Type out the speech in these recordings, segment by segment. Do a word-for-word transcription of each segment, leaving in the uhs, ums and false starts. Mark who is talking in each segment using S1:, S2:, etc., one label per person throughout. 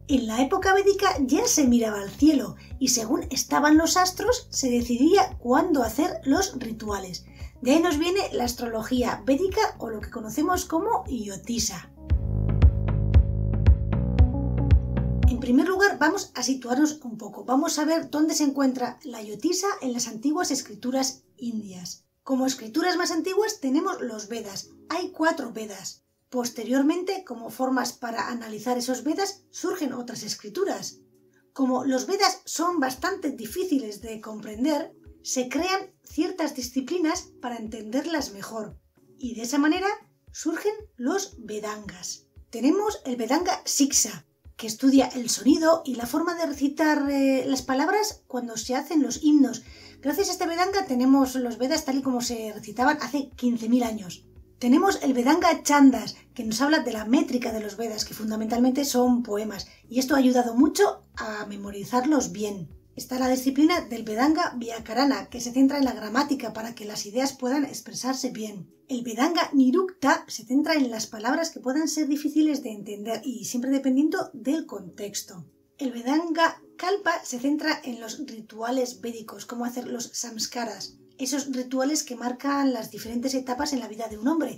S1: En la época védica ya se miraba al cielo y según estaban los astros se decidía cuándo hacer los rituales. De ahí nos viene la astrología védica o lo que conocemos como Jyotisa. En primer lugar vamos a situarnos un poco. Vamos a ver dónde se encuentra la Jyotisa en las antiguas escrituras indias. Como escrituras más antiguas tenemos los Vedas. Hay cuatro Vedas. Posteriormente, como formas para analizar esos Vedas, surgen otras escrituras. Como los Vedas son bastante difíciles de comprender, se crean ciertas disciplinas para entenderlas mejor. Y de esa manera surgen los Vedangas. Tenemos el Vedanga Siksha, que estudia el sonido y la forma de recitar eh, las palabras cuando se hacen los himnos. Gracias a este Vedanga tenemos los Vedas tal y como se recitaban hace quince mil años. Tenemos el Vedanga Chandas, que nos habla de la métrica de los Vedas, que fundamentalmente son poemas, y esto ha ayudado mucho a memorizarlos bien. Está la disciplina del Vedanga Vyakarana, que se centra en la gramática para que las ideas puedan expresarse bien. El Vedanga Nirukta se centra en las palabras que puedan ser difíciles de entender y siempre dependiendo del contexto. El Vedanga Kalpa se centra en los rituales védicos, cómo hacer los samskaras, esos rituales que marcan las diferentes etapas en la vida de un hombre.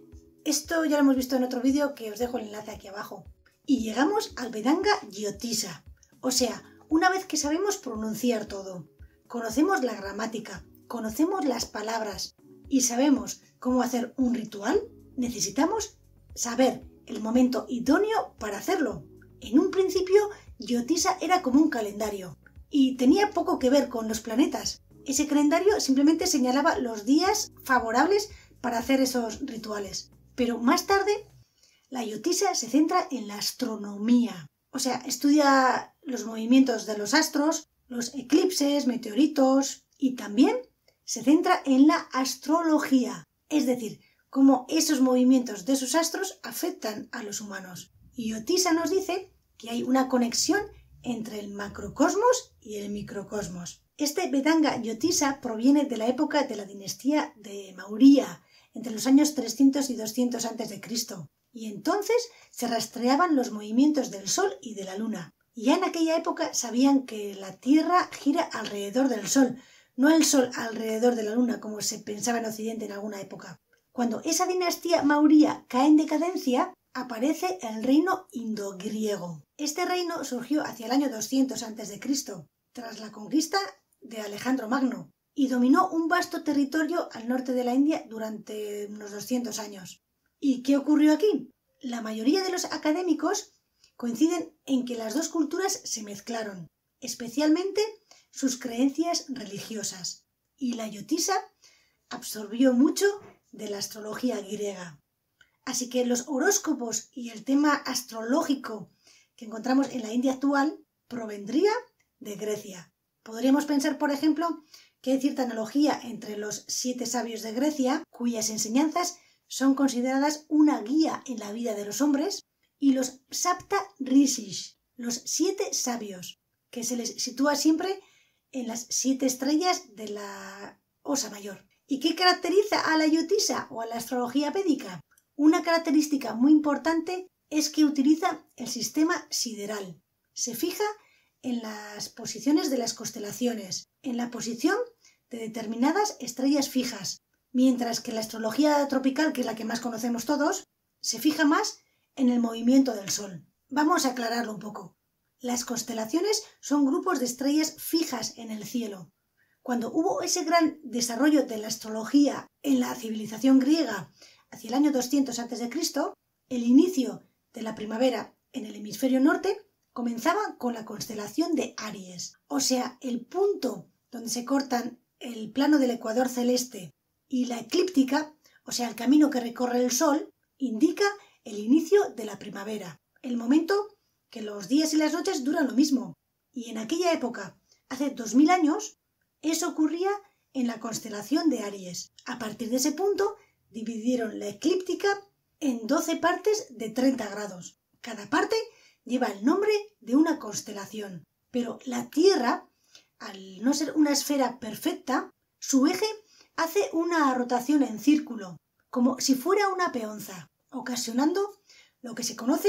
S1: Esto ya lo hemos visto en otro vídeo que os dejo el enlace aquí abajo. Y llegamos al Vedanga Jyotisa, o sea, una vez que sabemos pronunciar todo, conocemos la gramática, conocemos las palabras y sabemos cómo hacer un ritual, necesitamos saber el momento idóneo para hacerlo. En un principio, Jyotisa era como un calendario y tenía poco que ver con los planetas. Ese calendario simplemente señalaba los días favorables para hacer esos rituales. Pero más tarde, la Jyotisa se centra en la astronomía. O sea, estudia los movimientos de los astros, los eclipses, meteoritos y también se centra en la astrología. Es decir, cómo esos movimientos de sus astros afectan a los humanos. Y Jyotisa nos dice que hay una conexión entre el macrocosmos y el microcosmos. Este Vedanga Jyotisa proviene de la época de la dinastía de Maurya, entre los años trescientos y doscientos antes de Cristo, y entonces se rastreaban los movimientos del Sol y de la Luna. Y ya en aquella época sabían que la Tierra gira alrededor del Sol, no el Sol alrededor de la Luna, como se pensaba en Occidente en alguna época. Cuando esa dinastía Maurya cae en decadencia, aparece el reino indogriego. Este reino surgió hacia el año doscientos antes de Cristo, tras la conquista de Alejandro Magno, y dominó un vasto territorio al norte de la India durante unos doscientos años. ¿Y qué ocurrió aquí? La mayoría de los académicos coinciden en que las dos culturas se mezclaron, especialmente sus creencias religiosas, y la Jyotisa absorbió mucho de la astrología griega. Así que los horóscopos y el tema astrológico que encontramos en la India actual provendría de Grecia. Podríamos pensar, por ejemplo, que hay cierta analogía entre los siete sabios de Grecia, cuyas enseñanzas son consideradas una guía en la vida de los hombres, y los Sapta Rishis, los siete sabios, que se les sitúa siempre en las siete estrellas de la Osa Mayor. ¿Y qué caracteriza a la Jyotisa o a la astrología védica? Una característica muy importante es que utiliza el sistema sideral. Se fija en las posiciones de las constelaciones, en la posición de determinadas estrellas fijas, mientras que la astrología tropical, que es la que más conocemos todos, se fija más en el movimiento del Sol. Vamos a aclararlo un poco. Las constelaciones son grupos de estrellas fijas en el cielo. Cuando hubo ese gran desarrollo de la astrología en la civilización griega hacia el año doscientos antes de Cristo, el inicio de la primavera en el hemisferio norte comenzaba con la constelación de Aries, o sea, el punto donde se cortan el plano del ecuador celeste y la eclíptica, o sea, el camino que recorre el Sol, indica el inicio de la primavera, el momento que los días y las noches duran lo mismo. Y en aquella época, hace dos mil años, eso ocurría en la constelación de Aries. A partir de ese punto, dividieron la eclíptica en doce partes de treinta grados. Cada parte lleva el nombre de una constelación, pero la Tierra, al no ser una esfera perfecta, su eje hace una rotación en círculo, como si fuera una peonza, ocasionando lo que se conoce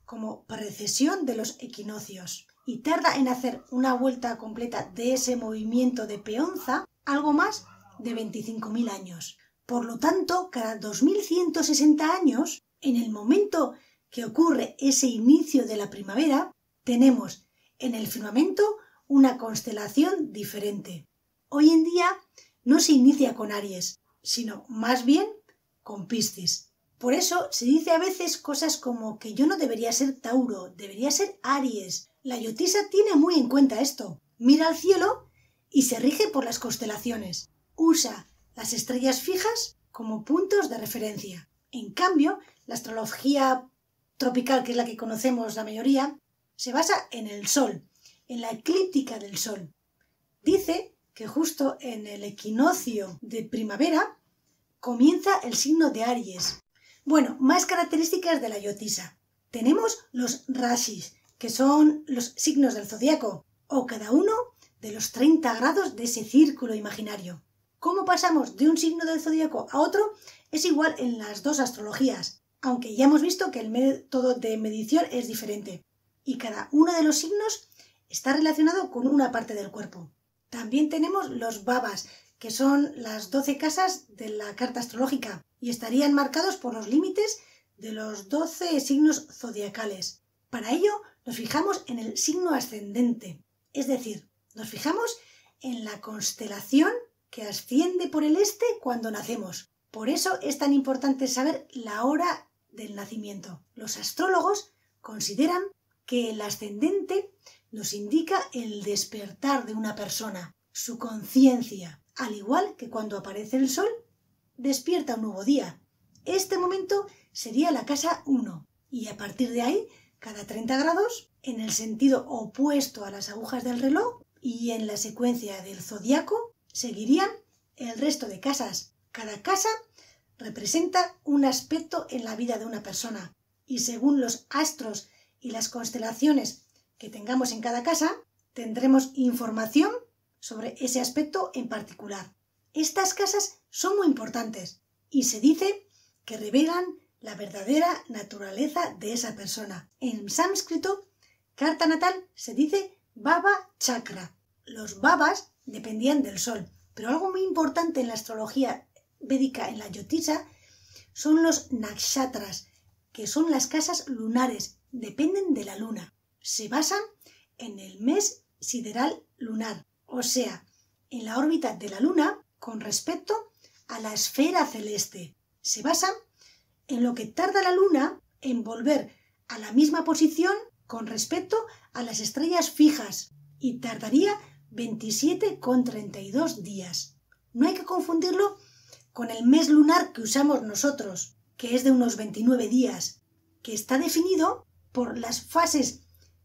S1: como precesión de los equinoccios y tarda en hacer una vuelta completa de ese movimiento de peonza algo más de veinticinco mil años. Por lo tanto, cada dos mil ciento sesenta años, en el momento que ocurre ese inicio de la primavera, tenemos en el firmamento una constelación diferente. Hoy en día no se inicia con Aries, sino más bien con Piscis. Por eso se dice a veces cosas como que yo no debería ser Tauro, debería ser Aries. La Yotisa tiene muy en cuenta esto. Mira al cielo y se rige por las constelaciones. Usa las estrellas fijas como puntos de referencia. En cambio, la astrología tropical, que es la que conocemos la mayoría, se basa en el Sol, en la eclíptica del Sol. Dice que justo en el equinoccio de primavera comienza el signo de Aries. Bueno, más características de la Yotisa. Tenemos los rashis, que son los signos del zodiaco, o cada uno de los treinta grados de ese círculo imaginario. ¿Cómo pasamos de un signo del zodiaco a otro? Es igual en las dos astrologías, aunque ya hemos visto que el método de medición es diferente, y cada uno de los signos está relacionado con una parte del cuerpo. También tenemos los babas, que son las doce casas de la carta astrológica, y estarían marcados por los límites de los doce signos zodiacales. Para ello nos fijamos en el signo ascendente, es decir, nos fijamos en la constelación que asciende por el este cuando nacemos. Por eso es tan importante saber la hora del nacimiento. Los astrólogos consideran que el ascendente nos indica el despertar de una persona, su conciencia, al igual que cuando aparece el sol, despierta un nuevo día. Este momento sería la casa uno, y a partir de ahí, cada treinta grados, en el sentido opuesto a las agujas del reloj y en la secuencia del zodiaco, seguirían el resto de casas. Cada casa representa un aspecto en la vida de una persona, y según los astros y las constelaciones que tengamos en cada casa, tendremos información sobre ese aspecto en particular. Estas casas son muy importantes y se dice que revelan la verdadera naturaleza de esa persona. En sánscrito, carta natal se dice Baba Chakra. Los babas dependían del sol, pero algo muy importante en la astrología védica, en la Yotisa, son los nakshatras, que son las casas lunares, dependen de la luna. Se basan en el mes sideral lunar, o sea, en la órbita de la luna con respecto a la esfera celeste. Se basa en lo que tarda la luna en volver a la misma posición con respecto a las estrellas fijas y tardaría veintisiete coma treinta y dos días. No hay que confundirlo con el mes lunar que usamos nosotros, que es de unos veintinueve días, que está definido por las fases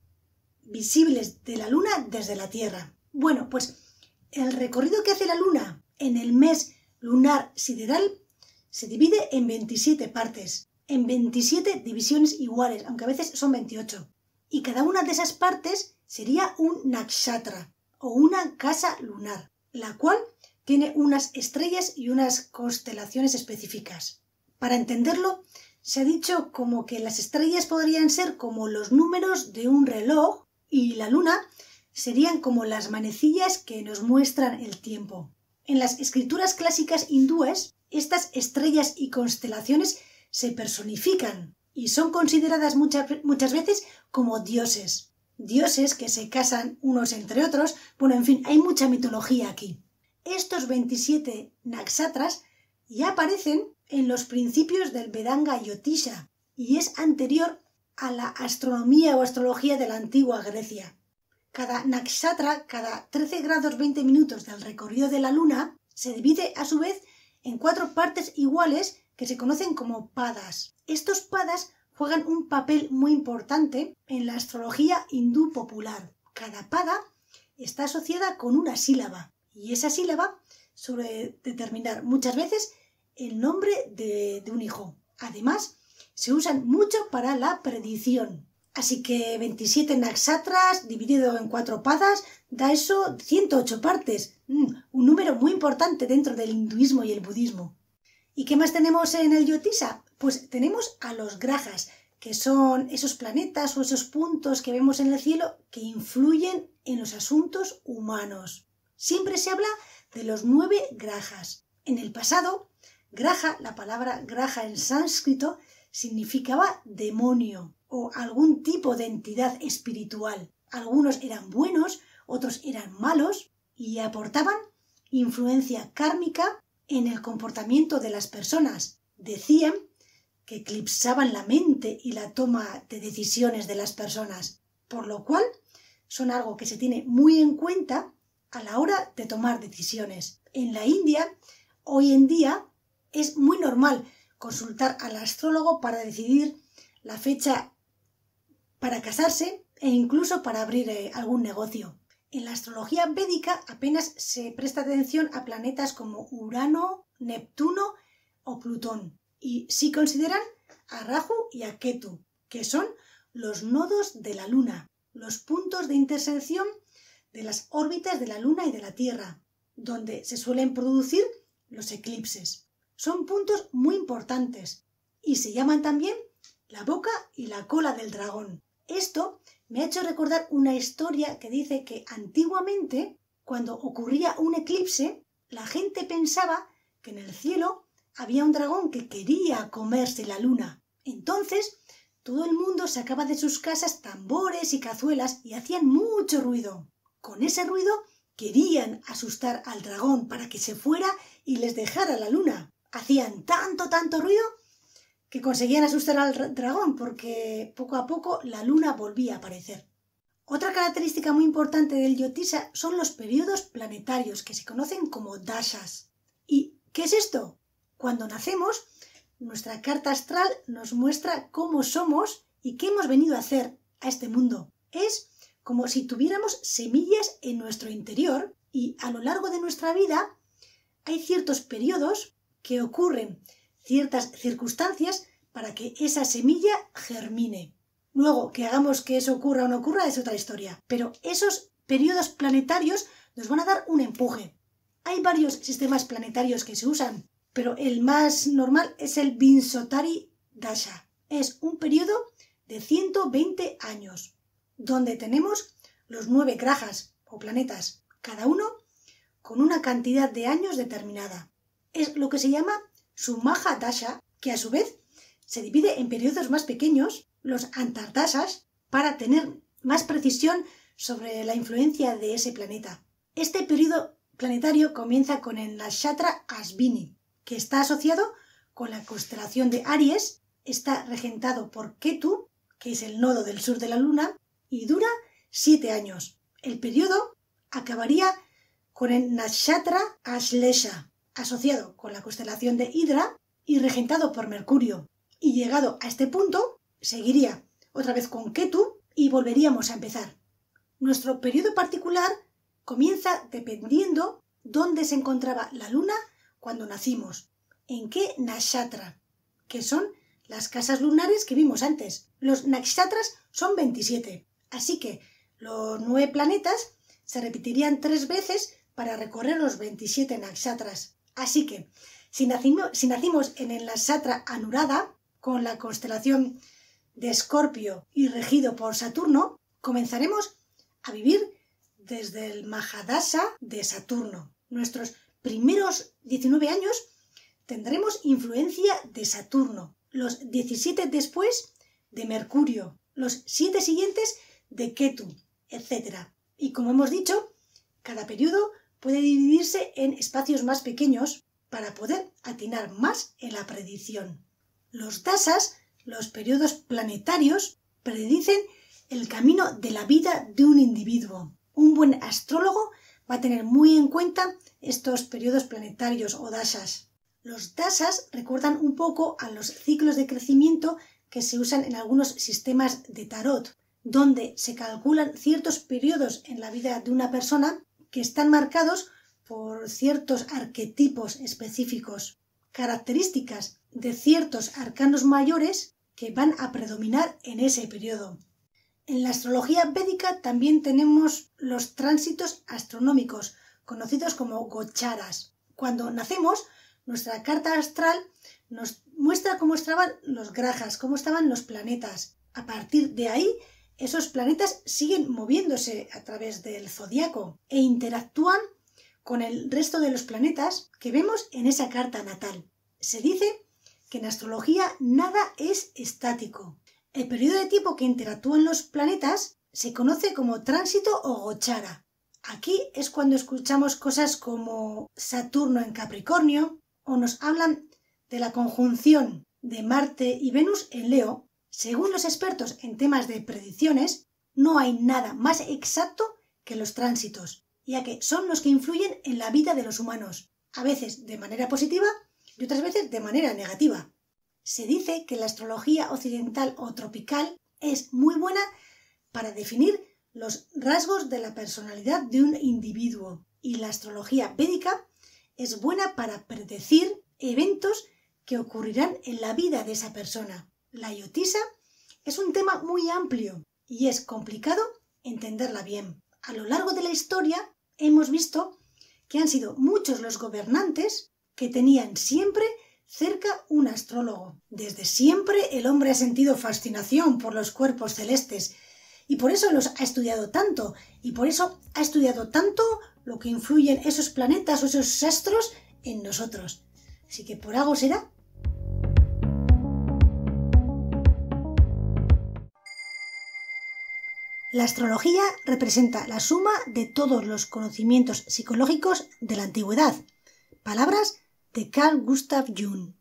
S1: visibles de la luna desde la Tierra. Bueno, pues el recorrido que hace la luna en el mes lunar sideral se divide en veintisiete partes, en veintisiete divisiones iguales, aunque a veces son veintiocho. Y cada una de esas partes sería un nakshatra o una casa lunar, la cual tiene unas estrellas y unas constelaciones específicas. Para entenderlo, se ha dicho como que las estrellas podrían ser como los números de un reloj y la luna serían como las manecillas que nos muestran el tiempo. En las escrituras clásicas hindúes, estas estrellas y constelaciones se personifican y son consideradas muchas, muchas veces como dioses. Dioses que se casan unos entre otros. Bueno, en fin, hay mucha mitología aquí. Estos veintisiete nakshatras ya aparecen en los principios del Vedanga Yotisha y es anterior a la astronomía o astrología de la antigua Grecia. Cada nakshatra, cada trece grados veinte minutos del recorrido de la luna, se divide a su vez en cuatro partes iguales que se conocen como padas. Estos padas juegan un papel muy importante en la astrología hindú popular. Cada pada está asociada con una sílaba y esa sílaba suele determinar muchas veces el nombre de, de un hijo. Además, se usan mucho para la predicción. Así que veintisiete nakshatras dividido en cuatro padas da eso ciento ocho partes. Mm, un número muy importante dentro del hinduismo y el budismo. ¿Y qué más tenemos en el Yotisa? Pues tenemos a los grajas, que son esos planetas o esos puntos que vemos en el cielo que influyen en los asuntos humanos. Siempre se habla de los nueve grajas. En el pasado, graja, la palabra graja en sánscrito, significaba demonio o algún tipo de entidad espiritual. Algunos eran buenos, otros eran malos y aportaban influencia kármica en el comportamiento de las personas. Decían que eclipsaban la mente y la toma de decisiones de las personas, por lo cual son algo que se tiene muy en cuenta a la hora de tomar decisiones. En la India, hoy en día, es muy normal consultar al astrólogo para decidir la fecha para casarse e incluso para abrir eh, algún negocio. En la astrología védica apenas se presta atención a planetas como Urano, Neptuno o Plutón, y sí consideran a Rahu y a Ketu, que son los nodos de la Luna, los puntos de intersección de las órbitas de la Luna y de la Tierra, donde se suelen producir los eclipses. Son puntos muy importantes y se llaman también la boca y la cola del dragón. Esto me ha hecho recordar una historia que dice que antiguamente, cuando ocurría un eclipse, la gente pensaba que en el cielo había un dragón que quería comerse la luna. Entonces, todo el mundo sacaba de sus casas tambores y cazuelas y hacían mucho ruido. Con ese ruido querían asustar al dragón para que se fuera y les dejara la luna. Hacían tanto, tanto ruido que conseguían asustar al dragón porque poco a poco la luna volvía a aparecer. Otra característica muy importante del Jyotisa son los periodos planetarios que se conocen como dashas. ¿Y qué es esto? Cuando nacemos, nuestra carta astral nos muestra cómo somos y qué hemos venido a hacer a este mundo. Es como si tuviéramos semillas en nuestro interior y a lo largo de nuestra vida hay ciertos periodos que ocurren ciertas circunstancias para que esa semilla germine. Luego, que hagamos que eso ocurra o no ocurra es otra historia. Pero esos periodos planetarios nos van a dar un empuje. Hay varios sistemas planetarios que se usan, pero el más normal es el Vinsotari Dasha. Es un periodo de ciento veinte años, donde tenemos los nueve grajas o planetas, cada uno con una cantidad de años determinada. Es lo que se llama Sumaha Dasha, que a su vez se divide en periodos más pequeños, los Antardashas, para tener más precisión sobre la influencia de ese planeta. Este periodo planetario comienza con el nakshatra Ashvini, que está asociado con la constelación de Aries, está regentado por Ketu, que es el nodo del sur de la Luna, y dura siete años. El periodo acabaría con el nakshatra Ashlesha, asociado con la constelación de Hidra y regentado por Mercurio. Y llegado a este punto, seguiría otra vez con Ketu y volveríamos a empezar. Nuestro periodo particular comienza dependiendo dónde se encontraba la luna cuando nacimos, en qué nakshatra, que son las casas lunares que vimos antes. Los nakshatras son veintisiete, así que los nueve planetas se repetirían tres veces para recorrer los veintisiete nakshatras. Así que, si nacimos, si nacimos en el nakshatra Anuradha, con la constelación de Escorpio y regido por Saturno, comenzaremos a vivir desde el Mahadasha de Saturno. Nuestros primeros diecinueve años tendremos influencia de Saturno, los diecisiete después de Mercurio, los siete siguientes de Ketu, etcétera. Y como hemos dicho, cada periodo puede dividirse en espacios más pequeños para poder atinar más en la predicción. Los dasas, los periodos planetarios, predicen el camino de la vida de un individuo. Un buen astrólogo va a tener muy en cuenta estos periodos planetarios o dashas. Los dashas recuerdan un poco a los ciclos de crecimiento que se usan en algunos sistemas de tarot, donde se calculan ciertos periodos en la vida de una persona que están marcados por ciertos arquetipos específicos, características de ciertos arcanos mayores que van a predominar en ese periodo. En la astrología védica también tenemos los tránsitos astronómicos, conocidos como gocharas. Cuando nacemos, Nuestra carta astral nos muestra cómo estaban los grajas, cómo estaban los planetas. A partir de ahí, esos planetas siguen moviéndose a través del zodiaco e interactúan con el resto de los planetas que vemos en esa carta natal. Se dice que en astrología nada es estático. El periodo de tiempo que interactúan los planetas se conoce como tránsito o gochara. Aquí es cuando escuchamos cosas como Saturno en Capricornio o nos hablan de la conjunción de Marte y Venus en Leo. Según los expertos en temas de predicciones, no hay nada más exacto que los tránsitos, ya que son los que influyen en la vida de los humanos, a veces de manera positiva y otras veces de manera negativa. Se dice que la astrología occidental o tropical es muy buena para definir los rasgos de la personalidad de un individuo y la astrología védica es buena para predecir eventos que ocurrirán en la vida de esa persona. La yotisa es un tema muy amplio y es complicado entenderla bien. A lo largo de la historia hemos visto que han sido muchos los gobernantes que tenían siempre cerca un astrólogo. Desde siempre el hombre ha sentido fascinación por los cuerpos celestes y por eso los ha estudiado tanto y por eso ha estudiado tanto lo que influyen esos planetas o esos astros en nosotros. Así que por algo será. La astrología representa la suma de todos los conocimientos psicológicos de la antigüedad. Palabras de Carl Gustav Jung.